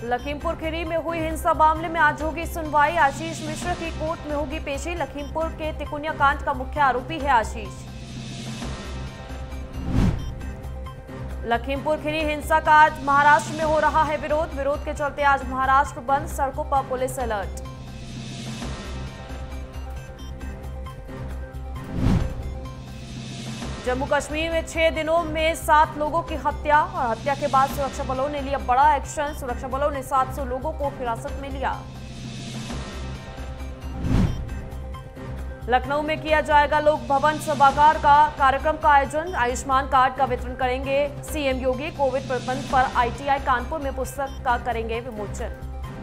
लखीमपुर खीरी में हुई हिंसा मामले में आज होगी सुनवाई। आशीष मिश्र की कोर्ट में होगी पेशी। लखीमपुर के तिकोनिया कांड का मुख्य आरोपी है आशीष। लखीमपुर खीरी हिंसा का आज महाराष्ट्र में हो रहा है विरोध के चलते आज महाराष्ट्र बंद, सड़कों पर पुलिस अलर्ट। जम्मू कश्मीर में 6 दिनों में 7 लोगों की हत्या और हत्या के बाद सुरक्षा बलों ने लिया बड़ा एक्शन। सुरक्षा बलों ने 700 लोगों को हिरासत में लिया। लखनऊ में किया जाएगा लोक भवन सभागार का कार्यक्रम का आयोजन। आयुष्मान कार्ड का वितरण करेंगे सीएम योगी। कोविड प्रबंधन पर आईटीआई कानपुर में पुस्तक का करेंगे विमोचन।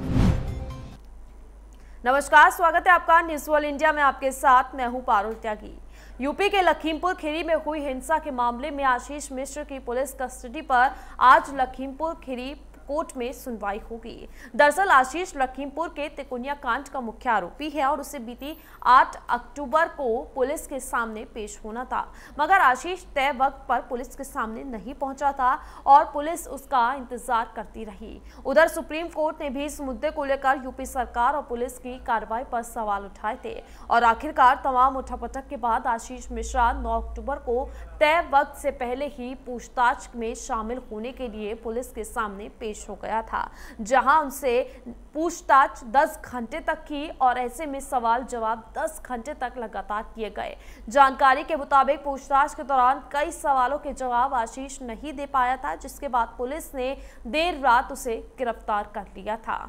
नमस्कार, स्वागत है आपका न्यूज़ वर्ल्ड इंडिया में। आपके साथ मैं हूं पारुल त्यागी। यूपी के लखीमपुर खीरी में हुई हिंसा के मामले में आशीष मिश्र की पुलिस कस्टडी पर आज लखीमपुर खीरी कोर्ट में सुनवाई होगी। दरअसल आशीष लखीमपुर के तिकोनिया कांड का मुख्य आरोपी है और उसे बीती 8 अक्टूबर को पुलिस के सामने पेश होना था, मगर आशीष तय वक्त पर पुलिस के सामने नहीं पहुंचा था और पुलिस उसका इंतजार करती रही। उधर सुप्रीम कोर्ट ने भी इस मुद्दे को लेकर यूपी सरकार और पुलिस की कार्रवाई पर सवाल उठाए थे और आखिरकार तमाम उठापटक के बाद आशीष मिश्रा 9 अक्टूबर को तय वक्त से पहले ही पूछताछ में शामिल होने के लिए पुलिस के सामने पेश हो गया था, जहां उनसे पूछताछ 10 घंटे तक की और ऐसे में सवाल जवाब 10 घंटे तक लगातार किए गए। जानकारी के मुताबिक पूछताछ के दौरान कई सवालों के जवाब आशीष नहीं दे पाया था, जिसके बाद पुलिस ने देर रात उसे गिरफ्तार कर लिया था।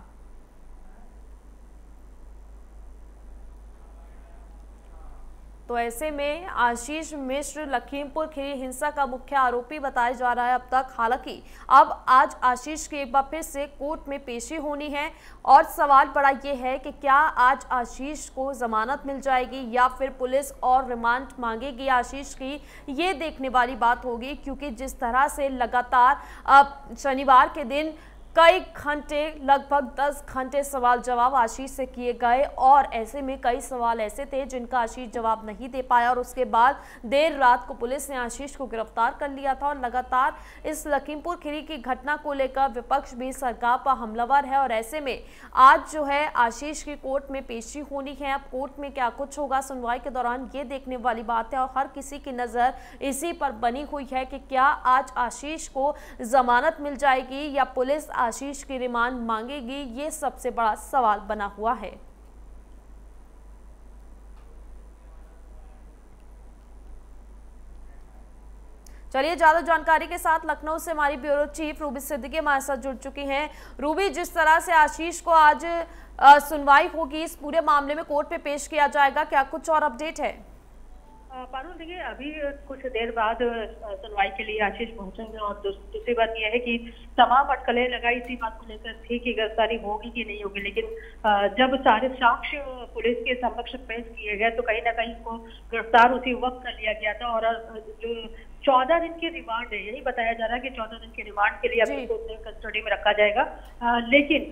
तो ऐसे में आशीष मिश्र लखीमपुर खीरी हिंसा का मुख्य आरोपी बताया जा रहा है अब तक। हालांकि अब आज आशीष की एक बार फिर से कोर्ट में पेशी होनी है और सवाल बड़ा ये है कि क्या आज आशीष को जमानत मिल जाएगी या फिर पुलिस और रिमांड मांगेगी आशीष की, ये देखने वाली बात होगी। क्योंकि जिस तरह से लगातार अब शनिवार के दिन कई घंटे, लगभग 10 घंटे सवाल जवाब आशीष से किए गए और ऐसे में कई सवाल ऐसे थे जिनका आशीष जवाब नहीं दे पाया और उसके बाद देर रात को पुलिस ने आशीष को गिरफ्तार कर लिया था। और लगातार इस लखीमपुर खीरी की घटना को लेकर विपक्ष भी सरकार पर हमलावर है और ऐसे में आज जो है आशीष की कोर्ट में पेशी होनी है। अब कोर्ट में क्या कुछ होगा सुनवाई के दौरान, ये देखने वाली बात है और हर किसी की नज़र इसी पर बनी हुई है कि क्या आज आशीष को जमानत मिल जाएगी या पुलिस आशीष की रिमांड मांगेगी। ये सबसे बड़ा सवाल बना हुआ है। चलिए ज्यादा जानकारी के साथ लखनऊ से हमारी ब्यूरो चीफ रूबी सिद्दीकी हमारे साथ जुड़ चुकी हैं। रूबी, जिस तरह से आशीष को आज सुनवाई होगी, इस पूरे मामले में कोर्ट में पेश किया जाएगा, क्या कुछ और अपडेट है? पारुल, देखिए अभी कुछ देर बाद सुनवाई के लिए आशीष पहुंचेंगे और दूसरी बात यह है कि तमाम अटकलें लगाई इसी बात को लेकर थी कि गिरफ्तारी होगी कि नहीं होगी, लेकिन जब सारे साक्ष्य पुलिस के समक्ष पेश किए गए तो कहीं ना कहीं इसको गिरफ्तार उसी वक्त कर लिया गया था। और जो 14 दिन की रिमांड है, यही बताया जा रहा है कि 14 दिन की रिमांड के लिए अभी को कस्टडी में रखा जाएगा। लेकिन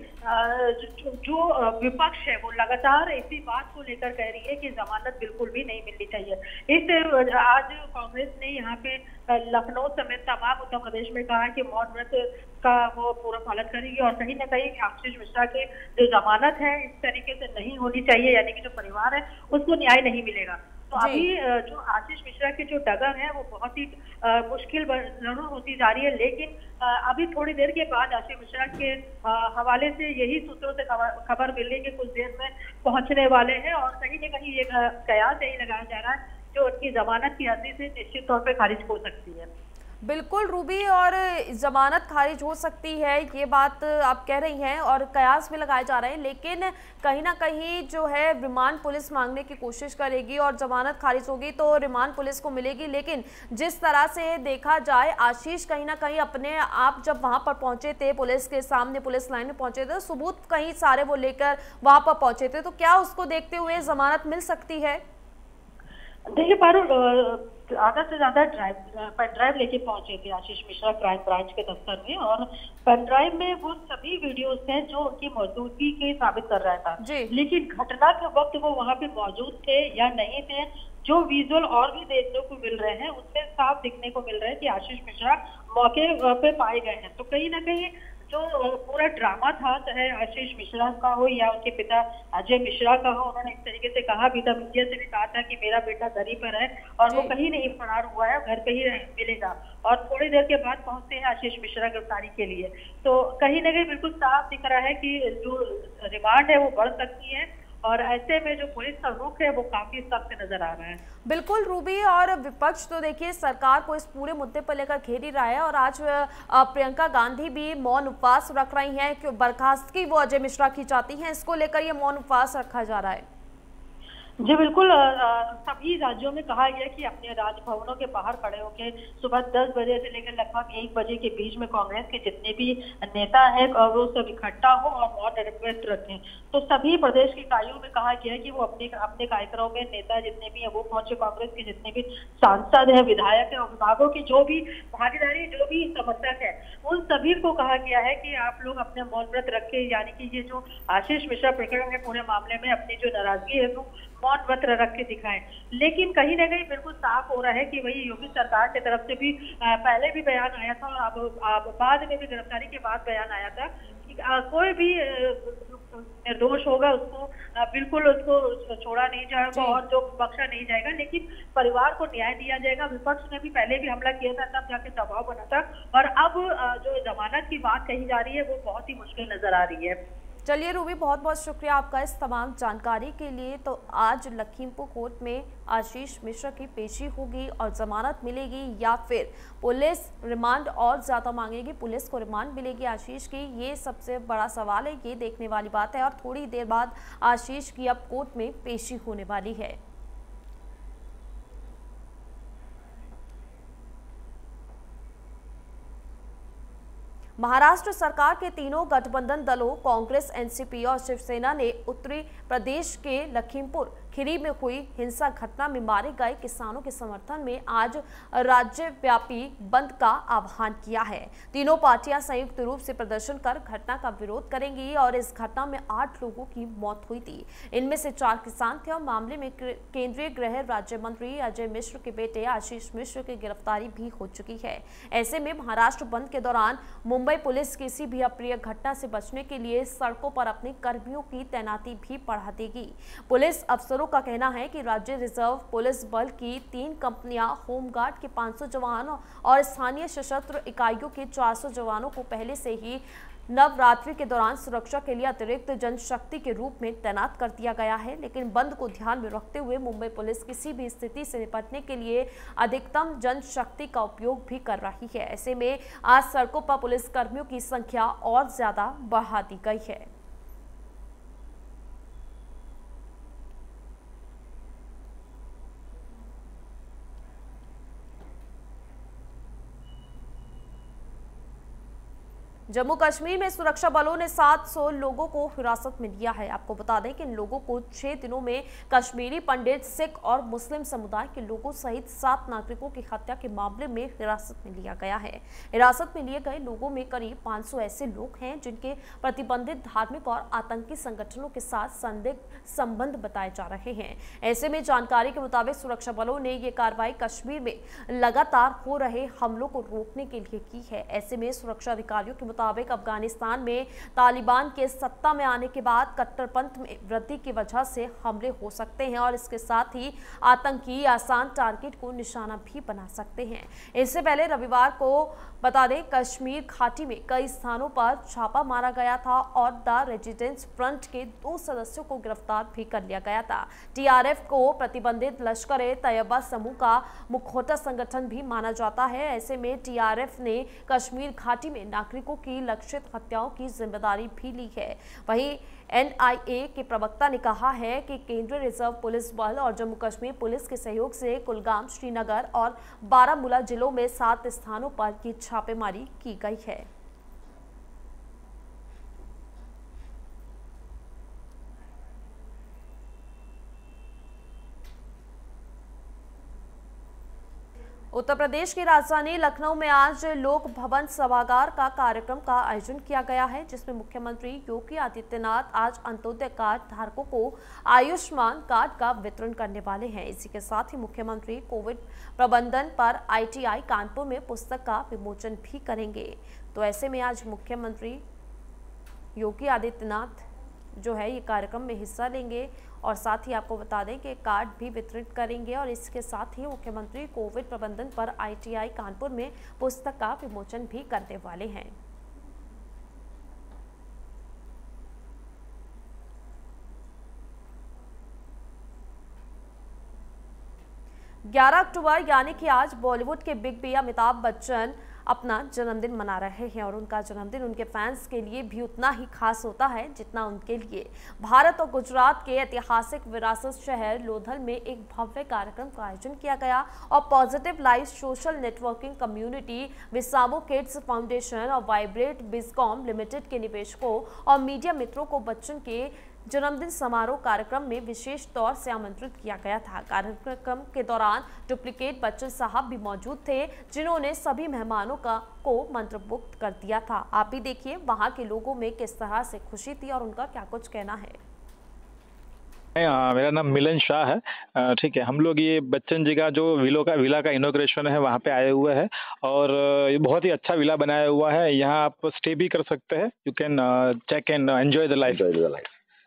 जो विपक्ष है वो लगातार इसी बात को लेकर कह रही है कि जमानत बिल्कुल भी नहीं मिलनी चाहिए। इस आज कांग्रेस ने यहाँ पे लखनऊ समेत तमाम उत्तर प्रदेश में कहा कि मौन व्रत का वो पूरा पालन करेगी और कहीं ना कहीं आशीष मिश्रा के जो जमानत है इस तरीके से नहीं होनी चाहिए, यानी कि जो परिवार है उसको न्याय नहीं मिलेगा। तो अभी जो आशीष मिश्रा की जो डगर है वो बहुत ही मुश्किल जरूर होती जा रही है, लेकिन अभी थोड़ी देर के बाद आशीष मिश्रा के हवाले से यही सूत्रों से खबर मिलने के कुछ देर में पहुंचने वाले हैं और कहीं न कहीं ये कयास यही लगाया जा रहा है जो उनकी जमानत की अर्जी से निश्चित तौर पर खारिज हो सकती है। बिल्कुल रूबी, और जमानत खारिज हो सकती है ये बात आप कह रही हैं और कयास भी लगाए जा रहे हैं, लेकिन कहीं ना कहीं जो है रिमांड पुलिस मांगने की कोशिश करेगी और जमानत खारिज होगी तो रिमांड पुलिस को मिलेगी। लेकिन जिस तरह से देखा जाए आशीष कहीं ना कहीं अपने आप जब वहां पर पहुंचे थे, पुलिस के सामने पुलिस लाइन में पहुंचे थे, सबूत कहीं सारे वो लेकर वहां पर पहुंचे थे, तो क्या उसको देखते हुए जमानत मिल सकती है? देखिए पारुल, ज्यादा से ज्यादा पेन ड्राइव लेके पहुंचे थे आशीष मिश्रा क्राइम ब्रांच के दफ्तर में और पेन ड्राइव में वो सभी वीडियोस हैं जो उनकी मौजूदगी के साबित कर रहा था। लेकिन घटना के वक्त वो वहां पे मौजूद थे या नहीं थे, जो विजुअल और भी देखने को मिल रहे हैं उसमें साफ दिखने को मिल रहा है कि आशीष मिश्रा मौके पे पाए गए हैं। तो कहीं ना कहीं जो पूरा ड्रामा था, चाहे आशीष मिश्रा का हो या उनके पिता अजय मिश्रा का हो, उन्होंने इस तरीके से कहा भी था, मीडिया से भी कहा था कि मेरा बेटा दरी पर है और वो कहीं नहीं फरार हुआ है, घर पे ही मिलेगा। और थोड़ी देर के बाद पहुंचते हैं आशीष मिश्रा गिरफ्तारी के लिए। तो कहीं ना कहीं बिल्कुल साफ दिख रहा है कि जो रिमांड है वो बढ़ सकती है और ऐसे में जो पुलिस का रुख है वो काफी सख्त नजर आ रहा है। बिल्कुल रूबी, और विपक्ष तो देखिए सरकार को इस पूरे मुद्दे पर लेकर घेर ही रहा है और आज प्रियंका गांधी भी मौन उपवास रख रही हैं कि बर्खास्तगी वो अजय मिश्रा की चाहती हैं, इसको लेकर ये मौन उपवास रखा जा रहा है। जी बिल्कुल, सभी राज्यों में कहा गया कि अपने राजभवनों के बाहर खड़े होकर सुबह 10 बजे से लेकर लगभग 1 बजे के बीच में कांग्रेस के जितने भी नेता हैं वो सब इकट्ठा हो और मौन रिक्वेस्ट रखें। तो सभी प्रदेश की इकाइयों में कहा गया कि वो अपने अपने कार्यक्रमों में नेता जितने भी हैं वो पहुंचे, कांग्रेस के जितने भी सांसद हैं, विधायक हैं और विभागों की जो भी भागीदारी, जो भी समर्थक है, उन सभी को कहा गया है कि आप लोग अपने मौन व्रत रखें। यानी कि ये जो आशीष मिश्रा प्रकरण है, पूरे मामले में अपनी जो नाराजगी है वो मौन व्रत रख के दिखाएं। लेकिन कहीं ना कहीं बिल्कुल साफ हो रहा है कि वही योगी सरकार की तरफ से भी पहले भी बयान आया था और अब बाद में भी गिरफ्तारी के बाद बयान आया था कि कोई भी निर्दोष होगा उसको बिल्कुल उसको छोड़ा नहीं जाएगा और जो बख्शा नहीं जाएगा, लेकिन परिवार को न्याय दिया जाएगा। विपक्ष ने भी पहले भी हमला किया था, तब जाके दबाव बना था और अब जो जमानत की बात कही जा रही है वो बहुत ही मुश्किल नजर आ रही है। चलिए रूबी, बहुत बहुत शुक्रिया आपका इस तमाम जानकारी के लिए। तो आज लखीमपुर कोर्ट में आशीष मिश्रा की पेशी होगी और जमानत मिलेगी या फिर पुलिस रिमांड और ज़्यादा मांगेगी, पुलिस को रिमांड मिलेगी आशीष की, ये सबसे बड़ा सवाल है, ये देखने वाली बात है। और थोड़ी देर बाद आशीष की अब कोर्ट में पेशी होने वाली है। महाराष्ट्र सरकार के तीनों गठबंधन दलों कांग्रेस, एनसीपी और शिवसेना ने उत्तरी प्रदेश के लखीमपुर खीरी में हुई हिंसा घटना में मारे गए किसानों के समर्थन में आज राज्यव्यापी बंद का आह्वान किया है। तीनों पार्टियां संयुक्त रूप से प्रदर्शन कर घटना का विरोध करेंगी और इस घटना में 8 लोगों की मौत हुई थी। इनमें से 4 किसान थे और मामले में केंद्रीय गृह राज्य मंत्री अजय मिश्र के बेटे आशीष मिश्र की गिरफ्तारी भी हो चुकी है। ऐसे में महाराष्ट्र बंद के दौरान मुंबई पुलिस किसी भी अप्रिय घटना से बचने के लिए सड़कों पर अपने कर्मियों की तैनाती भी बढ़ा देगी। पुलिस अफसरों का कहना है कि राज्य रिजर्व पुलिस बल की 3 कंपनियां, होमगार्ड के 500 जवान और स्थानीय सशस्त्र इकाइयों के 400 जवानों को पहले से ही नवरात्रि के दौरान सुरक्षा के लिए अतिरिक्त जनशक्ति के रूप में तैनात कर दिया गया है। लेकिन बंद को ध्यान में रखते हुए मुंबई पुलिस किसी भी स्थिति से निपटने के लिए अधिकतम जनशक्ति का उपयोग भी कर रही है। ऐसे में आज सड़कों पर पुलिस कर्मियों की संख्या और ज्यादा बढ़ा दी गई है। जम्मू कश्मीर में सुरक्षा बलों ने 700 लोगों को हिरासत में लिया है। आपको बता दें कि इन लोगों को 6 दिनों में कश्मीरी पंडित, सिख और मुस्लिम समुदाय के लोगों सहित 7 नागरिकों की हत्या के मामले में हिरासत में लिया गया है। हिरासत में लिए गए लोगों में करीब 500 ऐसे लोग हैं जिनके प्रतिबंधित धार्मिक और आतंकी संगठनों के साथ संदिग्ध संबंध बताए जा रहे हैं। ऐसे में जानकारी के मुताबिक सुरक्षा बलों ने ये कार्रवाई कश्मीर में लगातार हो रहे हमलों को रोकने के लिए की है। ऐसे में सुरक्षा अधिकारियों के मुताबिक अफगानिस्तान में तालिबान के सत्ता में आने के बाद कट्टरपंथ में वृद्धि की वजह से हमले हो सकते हैं और इसके साथ ही आतंकी आसान टारगेट को निशाना भी बना सकते हैं। इससे पहले रविवार को बता दें, कश्मीर घाटी में कई स्थानों पर छापा मारा गया था और द रेजिडेंस फ्रंट के 2 सदस्यों को गिरफ्तार भी कर लिया गया था। टीआरएफ को प्रतिबंधित लश्कर-ए-तैयबा समूह का मुखौटा संगठन भी माना जाता है। ऐसे में टीआरएफ ने कश्मीर घाटी में नागरिकों की लक्षित हत्याओं की जिम्मेदारी भी ली है। वहीं एनआईए के प्रवक्ता ने कहा है कि केंद्रीय रिजर्व पुलिस बल और जम्मू कश्मीर पुलिस के सहयोग से कुलगाम, श्रीनगर और बारामूला जिलों में 7 स्थानों पर की छापेमारी की गई है। उत्तर प्रदेश की राजधानी लखनऊ में आज लोक भवन सभागार का कार्यक्रम का आयोजन किया गया है, जिसमें मुख्यमंत्री योगी आदित्यनाथ आज अंत्योदय कार्ड धारकों को आयुष्मान कार्ड का वितरण करने वाले हैं। इसी के साथ ही मुख्यमंत्री कोविड प्रबंधन पर ITI कानपुर में पुस्तक का विमोचन भी करेंगे। तो ऐसे में आज मुख्यमंत्री योगी आदित्यनाथ जो है ये कार्यक्रम में हिस्सा लेंगे और साथ ही आपको बता दें कि कार्ड भी वितरित करेंगे और इसके साथ ही मुख्यमंत्री कोविड प्रबंधन पर ITI कानपुर में पुस्तक का विमोचन भी करने वाले हैं। अक्टूबर यानी कि आज बॉलीवुड के बिग बी अमिताभ बच्चन अपना जन्मदिन मना रहे हैं और उनका जन्मदिन उनके फैंस के लिए भी उतना ही खास होता है जितना उनके लिए। भारत और गुजरात के ऐतिहासिक विरासत शहर लोथल में एक भव्य कार्यक्रम का आयोजन किया गया और positive life social networking community, Visamo kids foundation और वाइब्रेट बिजकॉम लिमिटेड के निवेशकों और मीडिया मित्रों को बच्चन के जन्मदिन समारोह कार्यक्रम में विशेष तौर से आमंत्रित किया गया था। कार्यक्रम के दौरान डुप्लीकेट बच्चन साहब भी मौजूद थे, जिन्होंने सभी मेहमानों को मंत्रमुग्ध कर दिया था। आप भी देखिए वहां के लोगों में किस तरह से खुशी थी और उनका क्या कुछ कहना है। मेरा नाम मिलन शाह है। ठीक है, हम लोग ये बच्चन जी का जो विला का इनॉग्रेशन है वहाँ पे आए हुए हैं और ये बहुत ही अच्छा विला बनाया हुआ है। यहाँ आप स्टे भी कर सकते हैं। You can check and enjoy the life.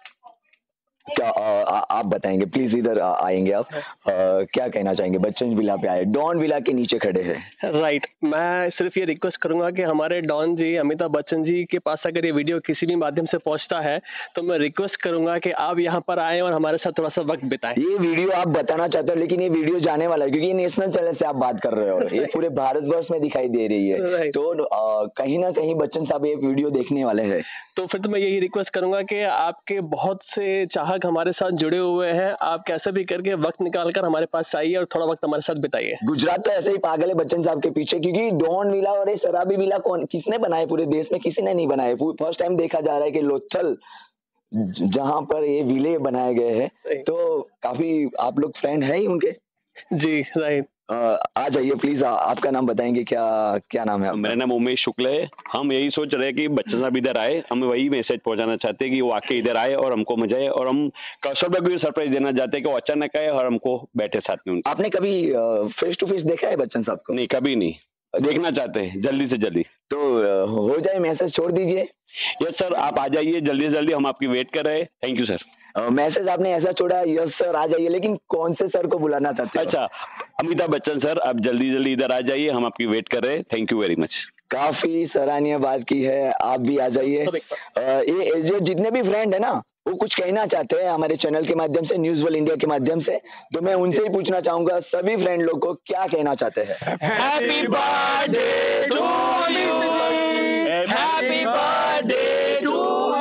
क्या आप बताएंगे प्लीज, इधर आएंगे आप, क्या कहना चाहेंगे? बच्चन विला पे आए, डॉन विला के नीचे खड़े हैं। राइट, मैं सिर्फ ये रिक्वेस्ट करूंगा कि हमारे डॉन जी अमिताभ बच्चन जी के पास अगर ये वीडियो किसी भी माध्यम से पहुंचता है तो मैं रिक्वेस्ट करूंगा कि आप यहाँ पर आए और हमारे साथ थोड़ा सा वक्त बिताएं। ये वीडियो आप बताना चाहते हो, लेकिन ये वीडियो जाने वाला है क्योंकि ये नेशनल चैनल से आप बात कर रहे हो, ये पूरे भारतवर्ष में दिखाई दे रही है। तो कहीं ना कहीं बच्चन साहब ये वीडियो देखने वाले हैं। तो फिर तो मैं यही रिक्वेस्ट करूंगा कि आपके बहुत से चाहक हमारे साथ जुड़े हुए हैं, आप कैसे भी करके वक्त निकालकर हमारे पास आइए और थोड़ा वक्त हमारे साथ बिताइए। गुजरात तो ऐसे ही पागल है बच्चन साहब के पीछे, क्योंकि डॉन विला और ये शराबी विला किसने बनाए? पूरे देश में किसी ने नहीं बनाए। फर्स्ट टाइम देखा जा रहा है कि लोथल जहां पर ये विले बनाए गए हैं, तो काफी आप लोग फ्रेंड है ही उनके। जी राइट, आ जाइए प्लीज। आपका नाम बताएंगे, क्या नाम है? मेरा नाम उमेश शुक्ल है। हम यही सोच रहे हैं कि बच्चन साहब इधर आए, हम वही मैसेज पहुंचाना चाहते हैं कि वो आके इधर आए और हमको मजा आए, और हम कौशल को भी सरप्राइज देना चाहते हैं कि वो अचानक आए और हमको बैठे साथ में। आपने कभी फेस टू फेस देखा है बच्चन साहब को? नहीं, कभी नहीं। देखना चाहते हैं जल्दी से जल्दी। तो हो जाए, मैसेज छोड़ दीजिए। यस सर, आप आ जाइए जल्दी से जल्दी, हम आपकी वेट कर रहे हैं। Thank you sir. मैसेज आपने ऐसा छोड़ा, यस सर आ जाइए, लेकिन कौन से सर को बुलाना चाहते हैं? अच्छा, अमिताभ बच्चन सर, आप जल्दी जल्दी इधर आ जाइए, हम आपकी वेट कर रहे हैं। Thank you very much. काफी सराहनीय बात की है, आप भी आ जाइए। ये जितने भी फ्रेंड है ना, वो कुछ कहना चाहते हैं हमारे चैनल के माध्यम से, न्यूज़ वर्ल्ड इंडिया के माध्यम से, तो मैं उनसे ही पूछना चाहूंगा सभी फ्रेंड लोग को क्या कहना चाहते हैं। Happy birthday to you, happy birthday to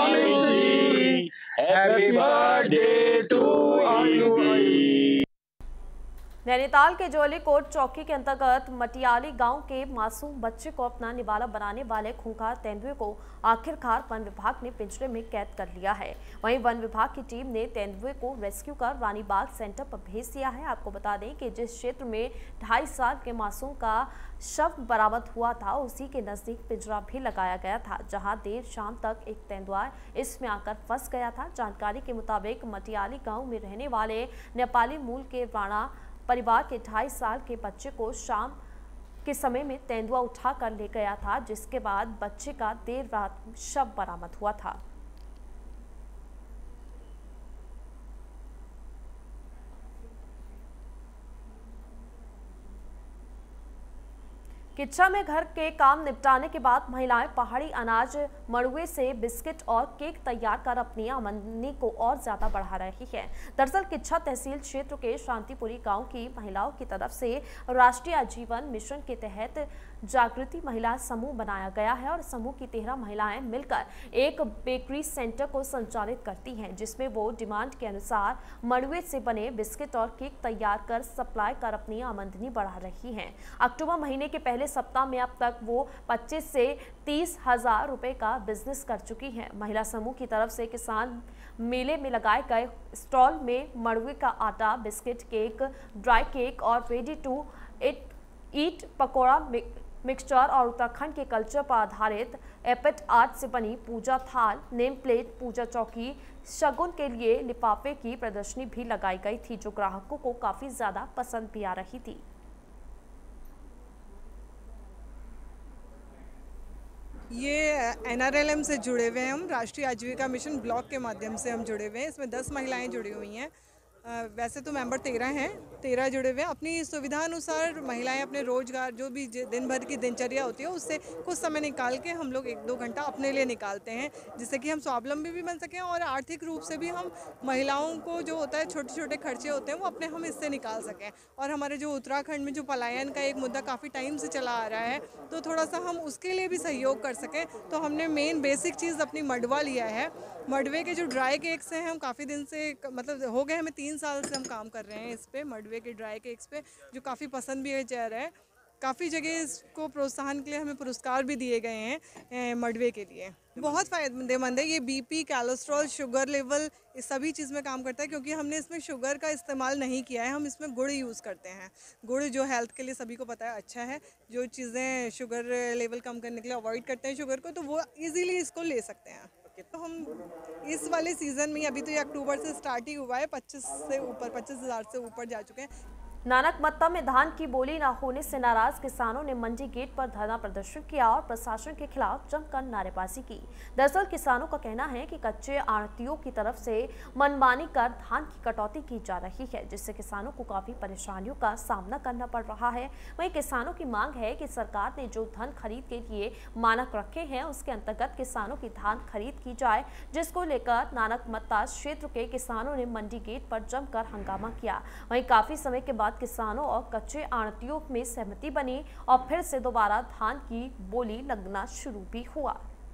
you, happy birthday to you. Nainital के जोलीकोट चौकी के अंतर्गत मटियाली गांव के मासूम बच्चे को अपना निवाला बनाने वाले खूंखार तेंदुए को आखिरकार वन विभाग ने पिंजरे में कैद कर लिया है। वहीं वन विभाग की टीम ने तेंदुए को रेस्क्यू कर रानीबाग सेंटर पर भेज दिया है। आपको बता दें कि जिस क्षेत्र में 2.5 साल के मासूम का शव बरामद हुआ था, उसी के नजदीक पिंजरा भी लगाया गया था, जहां देर शाम तक एक तेंदुआ इसमें आकर फंस गया था। जानकारी के मुताबिक मटियाली गाँव में रहने वाले नेपाली मूल के राणा परिवार के 2.5 साल के बच्चे को शाम के समय में तेंदुआ उठा कर ले गया था, जिसके बाद बच्चे का देर रात शव बरामद हुआ था। किच्छा में घर के काम निपटाने के बाद महिलाएं पहाड़ी अनाज मड़ुए से बिस्किट और केक तैयार कर अपनी आमदनी को और ज्यादा बढ़ा रही है। दरअसल किच्छा तहसील क्षेत्र के शांतिपुरी गांव की महिलाओं की तरफ से राष्ट्रीय आजीवन मिशन के तहत जागृति महिला समूह बनाया गया है और समूह की 13 महिलाएं मिलकर एक बेकरी सेंटर को संचालित करती हैं, जिसमें वो डिमांड के अनुसार मड़ुए से बने बिस्किट और केक तैयार कर सप्लाई कर अपनी आमदनी बढ़ा रही हैं। अक्टूबर महीने के पहले सप्ताह में अब तक वो 25 से 30 हजार रुपए का बिजनेस कर चुकी हैं। महिला समूह की तरफ से किसान मेले में लगाए गए स्टॉल में मड़ुए का आटा, बिस्किट, केक, ड्राई केक और ready to eat eat pakora mixture और उत्तराखंड के कल्चर पर आधारित एपेट आर्ट से बनी पूजा थाल, नेम प्लेट, पूजा चौकी, शगुन के लिए लिफाफे की प्रदर्शनी भी लगाई गई थी, जो ग्राहकों को काफी ज्यादा पसंद भी आ रही थी। ये NRLM से जुड़े हुए हैं हम, राष्ट्रीय आजीविका मिशन ब्लॉक के माध्यम से हम जुड़े हुए हैं। इसमें 10 महिलाएं जुड़ी हुई हैं। वैसे तो मेंबर 13 हैं, 13 जुड़े हुए हैं। अपनी सुविधा अनुसार महिलाएं अपने रोजगार, जो भी दिन भर की दिनचर्या होती है, उससे कुछ समय निकाल के हम लोग 1-2 घंटा अपने लिए निकालते हैं, जिससे कि हम स्वावलंबी भी बन सकें और आर्थिक रूप से भी हम महिलाओं को जो होता है छोटे छोटे खर्चे होते हैं वो अपने हम इससे निकाल सकें। और हमारे जो उत्तराखंड में जो पलायन का एक मुद्दा काफ़ी टाइम से चला आ रहा है, तो थोड़ा सा हम उसके लिए भी सहयोग कर सकें, तो हमने मेन बेसिक चीज़ अपनी मडवा लिया है। मडवे के जो ड्राई केक्स हैं, हम काफ़ी दिन से, मतलब हो गए हमें 3 साल से हम काम कर रहे हैं इस पे, मडवे के ड्राई केक्स पे, जो काफ़ी पसंद भी जा रहा है। काफ़ी जगह इसको प्रोत्साहन के लिए हमें पुरस्कार भी दिए गए हैं मडवे के लिए। बहुत फ़ायदेमंद है ये। BP, कोलेस्ट्रॉल, शुगर लेवल, इस सभी चीज़ में काम करता है, क्योंकि हमने इसमें शुगर का इस्तेमाल नहीं किया है। हम इसमें गुड़ यूज़ करते हैं। गुड़ जो हेल्थ के लिए सभी को पता है अच्छा है। जो चीज़ें शुगर लेवल कम करने के लिए अवॉइड करते हैं शुगर को, तो वो ईज़िली इसको ले सकते हैं। तो हम इस वाले सीज़न में, अभी तो ये अक्टूबर से स्टार्ट ही हुआ है, 25,000 से ऊपर जा चुके हैं। नानकमत्ता में धान की बोली न होने से नाराज किसानों ने मंडी गेट पर धरना प्रदर्शन किया और प्रशासन के खिलाफ जमकर नारेबाजी की। दरअसल किसानों का कहना है कि कच्चे आढ़तियों की तरफ से मनमानी कर धान की कटौती की जा रही है, जिससे किसानों को काफी परेशानियों का सामना करना पड़ रहा है। वहीं किसानों की मांग है कि सरकार ने जो धान खरीद के लिए मानक रखे हैं, उसके अंतर्गत किसानों की धान खरीद की जाए, जिसको लेकर नानकमत्ता क्षेत्र के किसानों ने मंडी गेट पर जमकर हंगामा किया। वहीं काफी समय के बाद किसानों और कच्चे आढ़तियों में सहमति बनी और फिर से दोबारा धान की बोली लगना शुरू भी हुआ।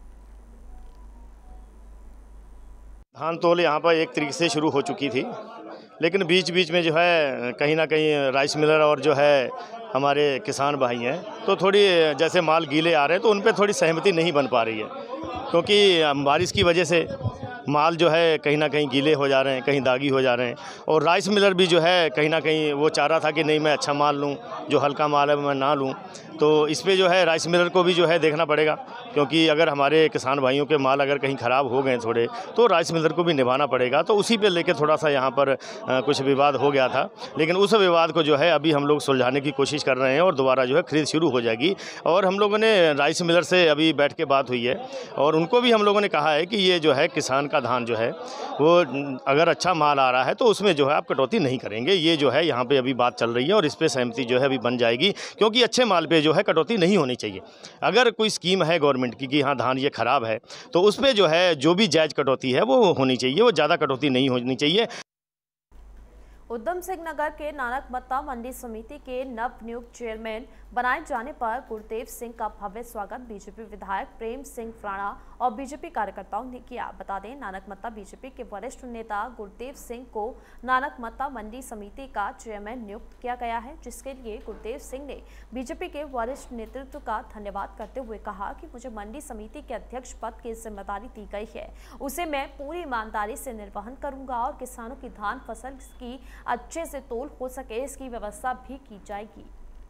धान तौल यहाँ पर एक तरीके से शुरू हो चुकी थी, लेकिन बीच बीच में जो है कहीं ना कहीं राइस मिलर और जो है हमारे किसान भाई हैं, तो थोड़ी जैसे माल गीले आ रहे हैं तो उन पर थोड़ी सहमति नहीं बन पा रही है, क्योंकि बारिश की वजह से माल जो है कहीं ना कहीं गीले हो जा रहे हैं, कहीं दागी हो जा रहे हैं। और राइस मिलर भी जो है कहीं ना कहीं वो चाह रहा था कि नहीं, मैं अच्छा माल लूँ, जो हल्का माल है मैं ना लूँ। तो इस पे जो है राइस मिलर को भी जो है देखना पड़ेगा, क्योंकि अगर हमारे किसान भाइयों के माल अगर कहीं ख़राब हो गए थोड़े, तो राइस मिलर को भी निभाना पड़ेगा। तो उसी पे लेके थोड़ा सा यहाँ पर कुछ विवाद हो गया था, लेकिन उस विवाद को जो है अभी हम लोग सुलझाने की कोशिश कर रहे हैं और दोबारा जो है खरीद शुरू हो जाएगी। और हम लोगों ने राइस मिलर से अभी बैठ के बात हुई है और उनको भी हम लोगों ने कहा है कि ये जो है किसान का धान जो है वो अगर अच्छा माल आ रहा है तो उसमें जो है आप कटौती नहीं करेंगे। ये जो है यहाँ पे अभी बात चल रही है और इस पे सहमति जो है अभी बन जाएगी, क्योंकि अच्छे माल पे जो है कटौती नहीं होनी चाहिए। अगर कोई स्कीम है गवर्नमेंट की कि हाँ धान ये ख़राब है, तो उस पे जो है जो भी जायज़ कटौती है वो होनी चाहिए, वो ज़्यादा कटौती नहीं होनी चाहिए। उधम सिंह नगर के नानकमत्ता मंडी समिति के नवनियुक्त चेयरमैन बनाए जाने पर गुरदेव सिंह का भव्य स्वागत बीजेपी विधायक प्रेम सिंह फ्राणा और बीजेपी कार्यकर्ताओं ने किया। बता दें, नानकमत्ता बीजेपी के वरिष्ठ नेता गुरदेव सिंह को नानकमत्ता मंडी समिति का चेयरमैन नियुक्त किया गया है, जिसके लिए गुरदेव सिंह ने बीजेपी के वरिष्ठ नेतृत्व का धन्यवाद करते हुए कहा कि मुझे मंडी समिति के अध्यक्ष पद की जिम्मेदारी दी गई है, उसे मैं पूरी ईमानदारी से निर्वहन करूंगा और किसानों की धान फसल की अच्छे से तोल हो सके, इसकी व्यवस्था भी की जाएगी।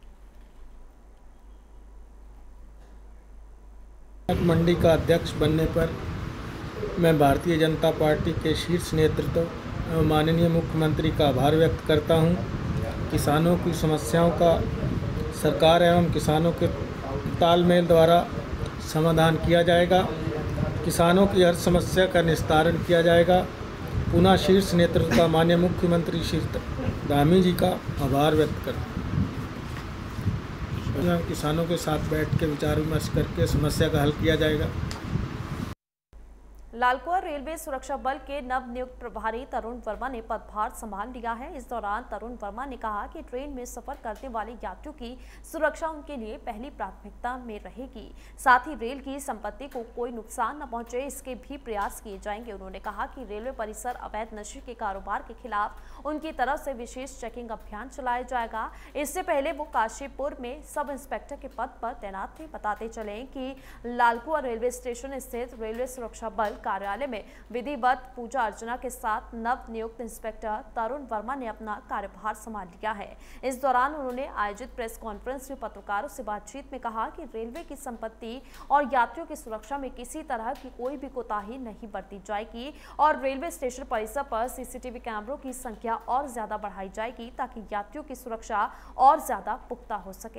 मंडी का अध्यक्ष बनने पर मैं भारतीय जनता पार्टी के शीर्ष नेतृत्व एवं माननीय मुख्यमंत्री का आभार व्यक्त करता हूं। किसानों की समस्याओं का सरकार एवं किसानों के तालमेल द्वारा समाधान किया जाएगा। किसानों की हर समस्या का निस्तारण किया जाएगा। पुनः शीर्ष नेतृत्व का माननीय मुख्यमंत्री श्री धामी जी का आभार व्यक्त करता हूं। किसानों के साथ बैठ के विचार विमर्श करके समस्या का हल किया जाएगा। लालकुआं रेलवे सुरक्षा बल के नवनियुक्त प्रभारी तरुण वर्मा ने पदभार संभाल लिया है। इस दौरान तरुण वर्मा ने कहा कि ट्रेन में सफर करने वाले यात्रियों की सुरक्षा उनके लिए पहली प्राथमिकता में रहेगी। साथ ही रेल की संपत्ति को कोई नुकसान न पहुंचे, इसके भी प्रयास किए जाएंगे। उन्होंने कहा कि रेलवे परिसर अवैध नशे के कारोबार के खिलाफ उनकी तरफ से विशेष चेकिंग अभियान चलाया जाएगा। इससे पहले वो काशीपुर में सब इंस्पेक्टर के पद पर तैनात थे। बताते चले कि लालकुआं रेलवे स्टेशन स्थित रेलवे सुरक्षा बल कार्यालय में विधिवत पूजा अर्चना के साथ नव नियुक्त इंस्पेक्टर तरुण वर्मा ने अपना कार्यभार संभाल लिया है। इस दौरान उन्होंने आयोजित प्रेस कॉन्फ्रेंस में पत्रकारों से बातचीत में कहा कि रेलवे की संपत्ति और यात्रियों की सुरक्षा में किसी तरह की कोई भी कोताही नहीं बरती जाएगी और रेलवे स्टेशन परिसर पर सीसीटीवी कैमरों की संख्या और ज्यादा बढ़ाई जाएगी ताकि यात्रियों की सुरक्षा और ज्यादा पुख्ता हो सके।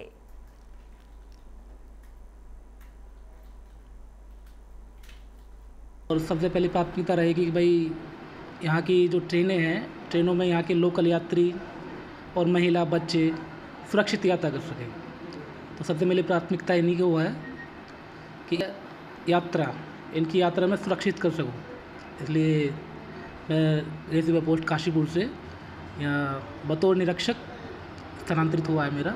और सबसे पहले प्राथमिकता रहेगी कि भाई यहाँ की जो ट्रेनें हैं, ट्रेनों में यहाँ के लोकल यात्री और महिला बच्चे सुरक्षित यात्रा कर सकें। तो सबसे पहले प्राथमिकता इन्हीं को है कि इनकी यात्रा में सुरक्षित कर सकूँ। इसलिए मैं रेलवे पोस्ट काशीपुर से यहाँ बतौर निरीक्षक स्थानांतरित हुआ है मेरा।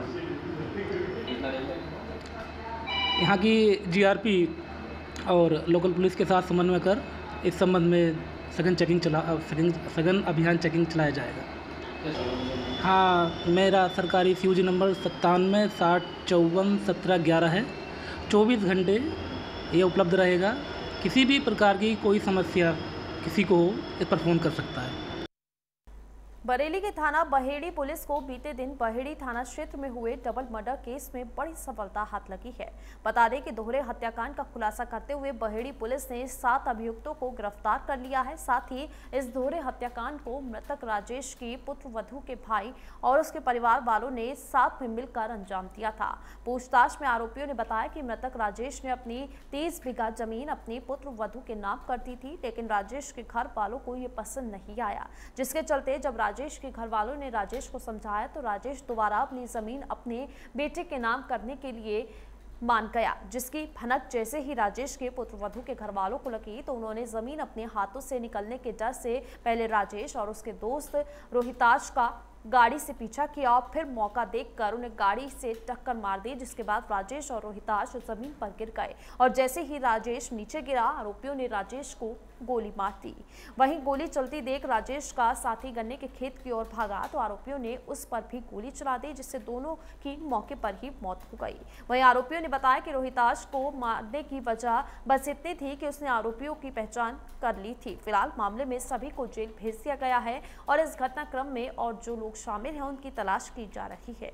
यहाँ की जीआरपी और लोकल पुलिस के साथ समन्वय कर इस संबंध में सघन अभियान चेकिंग चलाया जाएगा। हाँ, मेरा सरकारी CUG नंबर 9760541711 है। 24 घंटे ये उपलब्ध रहेगा। किसी भी प्रकार की कोई समस्या किसी को हो, इस पर फ़ोन कर सकता है। बरेली के थाना बहेड़ी पुलिस को बीते दिन बहेड़ी थाना क्षेत्र में हुए डबल मर्डर केस में बड़ी सफलता हाथ लगी है। बता दें कि दोहरे हत्याकांड का खुलासा करते हुए बहेड़ी पुलिस ने 7 अभियुक्तों को गिरफ्तार कर लिया है। साथ ही इस दोहरे हत्याकांड को मृतक राजेश की पुत्र वधू के भाई और उसके परिवार वालों ने साथ में मिलकर अंजाम दिया था। पूछताछ में आरोपियों ने बताया कि मृतक राजेश ने अपनी 30 बीघा जमीन अपनी पुत्र वधू के नाम कर दी थी, लेकिन राजेश के घर वालों को ये पसंद नहीं आया, जिसके चलते जब राजेश के घर वालों ने राजेश को समझाया तो राजेश दोबारा अपनी जमीन अपने बेटे के नाम करने के लिए मान गया, जिसकी भनक जैसे ही राजेश के पुत्रवधू के घर वालों को लगी तो उन्होंने जमीन अपने हाथों से निकलने के डर से पहले राजेश और उसके दोस्त रोहिताज का गाड़ी से पीछा किया और फिर मौका देखकर उन्हें गाड़ी से टक्कर मार दी, जिसके बाद राजेश और रोहिताज जमीन पर गिर गए और जैसे ही राजेश नीचे गिरा आरोपियों ने राजेश को गोली मार दी। वहीं गोली चलती देख राजेश का साथी गन्ने के खेत की ओर भागा तो आरोपियों ने उस पर भी गोली चला दी, जिससे दोनों की मौके पर ही मौत हो गई। वहीं आरोपियों ने बताया कि रोहिताज को मारने की वजह बस इतनी थी कि उसने आरोपियों की पहचान कर ली थी। फिलहाल मामले में सभी को जेल भेज दिया गया है और इस घटनाक्रम में और जो लोग शामिल हैं उनकी तलाश की जा रही है।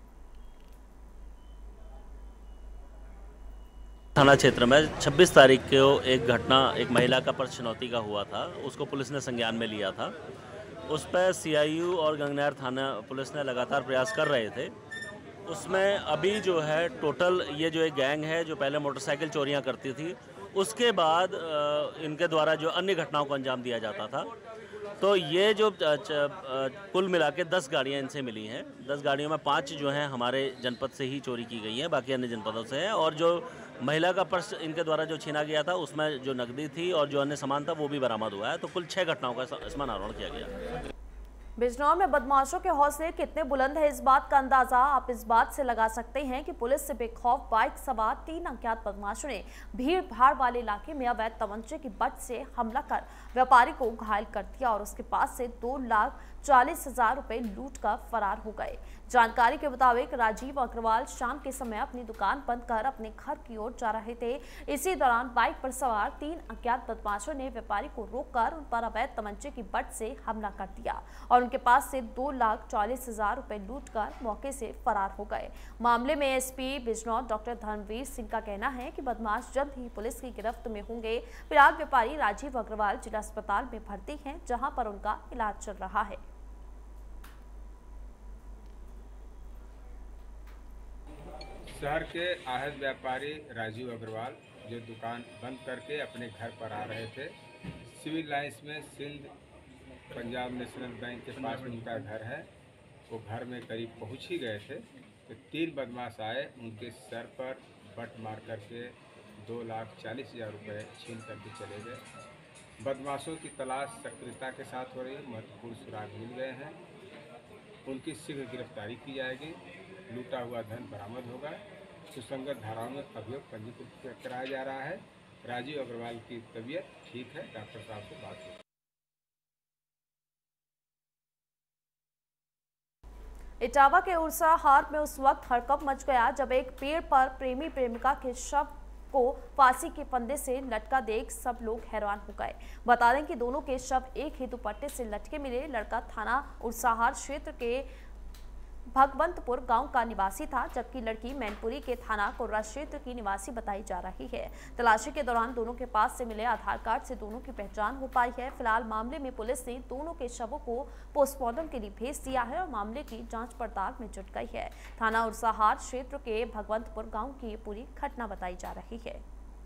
थाना क्षेत्र में 26 तारीख को एक महिला का पर्स चुनौती का हुआ था, उसको पुलिस ने संज्ञान में लिया था। उस पर CIU और गंगनहर थाना पुलिस ने लगातार प्रयास कर रहे थे। उसमें अभी जो है टोटल ये जो एक गैंग है जो पहले मोटरसाइकिल चोरियां करती थी, उसके बाद इनके द्वारा जो अन्य घटनाओं को अंजाम दिया जाता था, तो ये जो कुल मिला के 10 गाड़ियाँ इनसे मिली हैं। 10 गाड़ियों में 5 जो हैं हमारे जनपद से ही चोरी की गई हैं, बाकी अन्य जनपदों से हैं। और जो महिला का पर्स इनके द्वारा जो छीना गया था उसमें जो नकदी थी और जो अन्य सामान था वो भी बरामद हुआ है। तो कुल 6 घटनाओं का इसमें अनावरण किया गया। बिजनौर में बदमाशों के हौसले कितने बुलंद है, इस बात का अंदाजा आप इस बात से लगा सकते हैं कि पुलिस से बेखौफ बाइक सवार 3 अज्ञात बदमाशों ने भीड़ भाड़ वाले इलाके में अवैध तमंचे की बट से हमला कर व्यापारी को घायल कर दिया और उसके पास से 2,40,000 रुपए लूट कर फरार हो गए। जानकारी के मुताबिक राजीव अग्रवाल शाम के समय अपनी दुकान बंद कर अपने घर की ओर जा रहे थे। इसी दौरान बाइक पर सवार 3 अज्ञात बदमाशों ने व्यापारी को रोककर उन पर अवैध तमंचे की बट से हमला कर दिया और उनके पास से 2,40,000 रुपए लूट कर मौके से फरार हो गए। मामले में SP बिजनौर डॉक्टर धर्मवीर सिंह का कहना है कि बदमाश जल्द ही पुलिस की गिरफ्त में होंगे। फिलहाल व्यापारी राजीव अग्रवाल जिला अस्पताल में भर्ती हैं, जहां पर उनका इलाज चल रहा है। शहर के आहत व्यापारी राजीव अग्रवाल जो दुकान बंद करके अपने घर पर आ रहे थे, सिविल लाइंस में सिंध पंजाब नेशनल बैंक के पास उनका घर है, वो घर में करीब पहुंच ही गए थे तो 3 बदमाश आए, उनके सर पर बट मार करके 2,40,000 रुपये छीन करके चले गए। बदमाशों की तलाश सक्रियता के साथ हो रही है, महत्वपूर्ण सुराग मिल गए हैं, उनकी शीघ्र गिरफ्तारी की जाएगी, लूटा हुआ धन बरामद होगा। सुसंगत धाराओं में अभियोग पंजीकृत कराया जा रहा है। राजीव अग्रवाल की तबीयत ठीक है, डॉक्टर साहब से बात हुई। इटावा के उर्सा हाट में उस वक्त हड़कंप मच गया जब एक पेड़ पर प्रेमी प्रेमिका के शव को फांसी के फंदे से लटका देख सब लोग हैरान हो गए। बता दें कि दोनों के शव एक ही दुपट्टे से लटके मिले। लड़का थाना उरसाहार क्षेत्र के भगवंतपुर गांव का निवासी था, जबकि लड़की मैनपुरी के थाना कोर्रा क्षेत्र की निवासी बताई जा रही है। तलाशी के दौरान दोनों के पास से मिले आधार कार्ड से दोनों की पहचान हो पाई है। फिलहाल मामले में पुलिस ने दोनों के शवों को पोस्टमार्टम के लिए भेज दिया है और मामले की जांच पड़ताल में जुट गई है। थाना उरसाहार क्षेत्र के भगवंतपुर गाँव की ये पूरी घटना बताई जा रही है।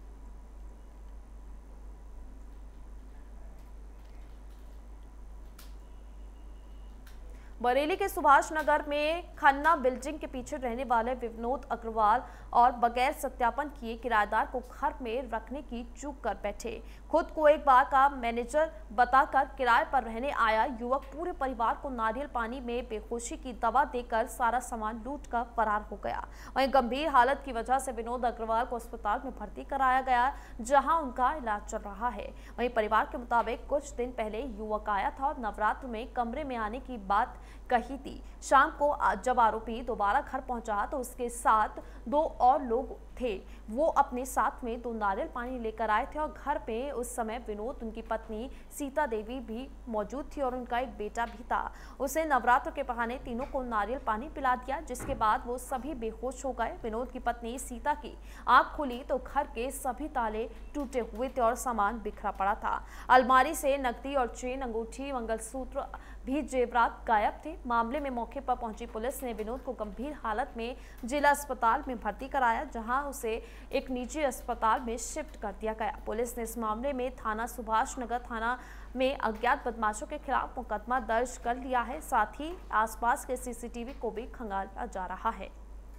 बरेली के सुभाष नगर में खन्ना बिल्डिंग के पीछे रहने वाले विनोद अग्रवाल और बगैर सत्यापन किए किराएदार को घर में रखने की चूक कर बैठे। खुद को एक बार का मैनेजर बताकर किराए पर रहने आया युवक पूरे परिवार को नारियल पानी में बेहोशी की दवा देकर सारा सामान लूटकर फरार हो गया। वहीं गंभीर हालत की वजह से विनोद अग्रवाल को अस्पताल में भर्ती कराया गया, जहां उनका इलाज चल रहा है। वहीं परिवार के मुताबिक कुछ दिन पहले युवक आया था और नवरात्र में कमरे में आने की बात कही थी। शाम को जब आरोपी दोबारा घर पहुंचा तो उसके साथ 2 और लोग थे। वो अपने साथ में 2 नारियल पानी लेकर आए थे और घर पे उस समय विनोद, उनकी पत्नी सीता देवी भी मौजूद थी और उनका एक बेटा भी था। उसे नवरात्र के बहाने तीनों को नारियल पानी पिला दिया, जिसके बाद वो सभी बेहोश हो गए। विनोद की पत्नी सीता की आंख खुली तो घर के सभी ताले टूटे हुए थे और सामान बिखरा पड़ा था। अलमारी से नकदी और चेन, अंगूठी, मंगलसूत्र भी जेवरात गायब थे। मामले में मौके पर पहुंची पुलिस ने विनोद को गंभीर हालत में जिला अस्पताल में भर्ती कराया, जहां उसे एक निजी अस्पताल में शिफ्ट कर दिया गया। पुलिस ने इस मामले में थाना सुभाष नगर थाना में अज्ञात बदमाशों के खिलाफ मुकदमा दर्ज कर लिया है। साथ ही आसपास के सीसीटीवी को भी खंगाला जा रहा है।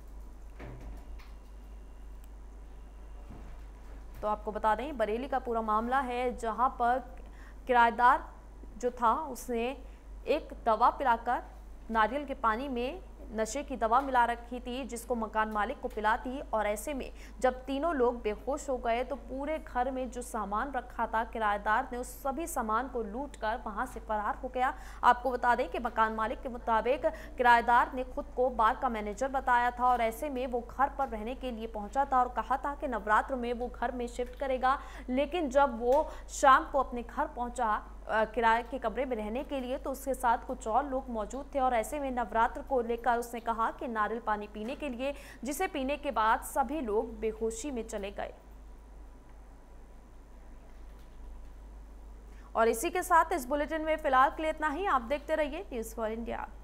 तो आपको बता दें, बरेली का पूरा मामला है, जहां पर किराएदार जो था उसने एक दवा पिलाकर नारियल के पानी में नशे की दवा मिला रखी थी, जिसको मकान मालिक को पिलाती, और ऐसे में जब तीनों लोग बेहोश हो गए तो पूरे घर में जो सामान रखा था किराएदार ने उस सभी सामान को लूटकर वहां से फरार हो गया। आपको बता दें कि मकान मालिक के मुताबिक किराएदार ने खुद को बार का मैनेजर बताया था और ऐसे में वो घर पर रहने के लिए पहुंचा था और कहा था कि नवरात्र में वो घर में शिफ्ट करेगा। लेकिन जब वो शाम को अपने घर पहुंचा किराए के कमरे में रहने के लिए तो उसके साथ कुछ और लोग मौजूद थे और ऐसे में नवरात्र को लेकर उसने कहा कि नारियल पानी पीने के लिए, जिसे पीने के बाद सभी लोग बेहोशी में चले गए। और इसी के साथ इस बुलेटिन में फिलहाल के लिए इतना ही। आप देखते रहिए न्यूज़ फॉर इंडिया।